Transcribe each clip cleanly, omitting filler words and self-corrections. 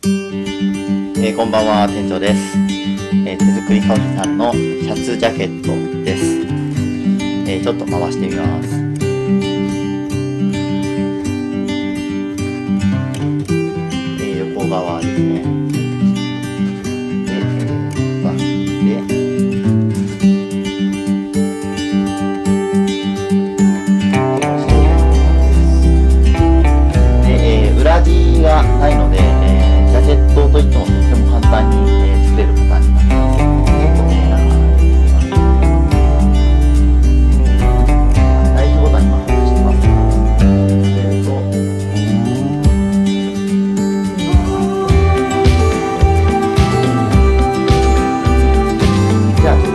こんばんは、店長です。手作りカフェさんのシャツジャケットです。ちょっと回してみます。横側ですね。裏地がないので、ジャケットといってもとっても簡単に、作れるパターンになっています。ライトボタンにも外してます。じゃあちょっと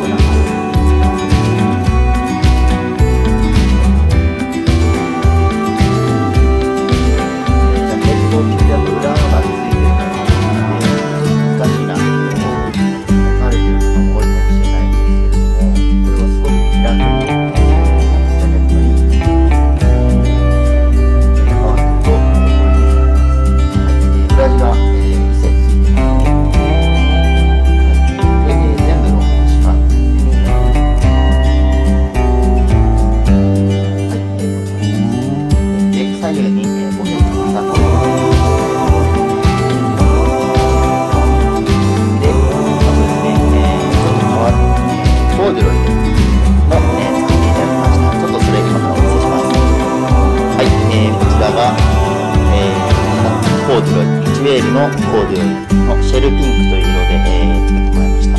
コーデュロイ、1ウェールのコーデュロイのシェルピンクという色で、作ってもらいました。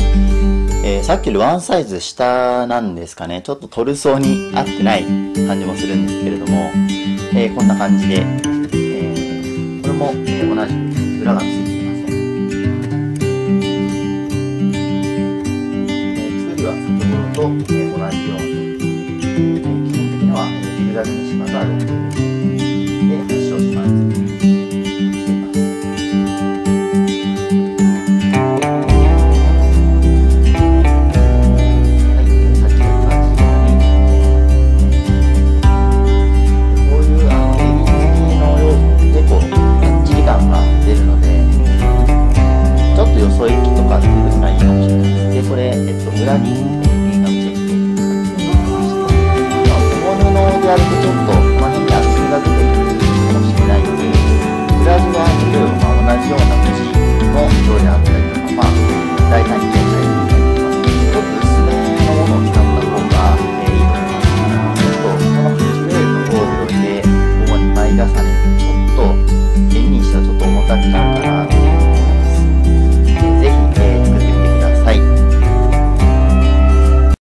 さっきよりワンサイズ下なんですかね。ちょっとトルソーに合ってない感じもするんですけれども、こんな感じで、これも、同じく裏がついていません。作りは先ほどと、同じように、基本的にはジグザグにしまが6